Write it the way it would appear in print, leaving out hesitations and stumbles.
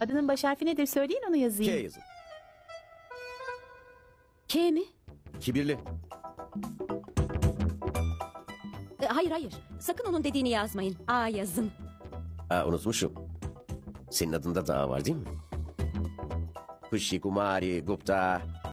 Adının baş harfi nedir söyleyin onu K yazayım. yazın. K mi? Kibirli. Hayır hayır. Sakın onun dediğini yazmayın. A yazın. Unutmuşum. Senin adında da A var değil mi? Kushi Kumari Gupta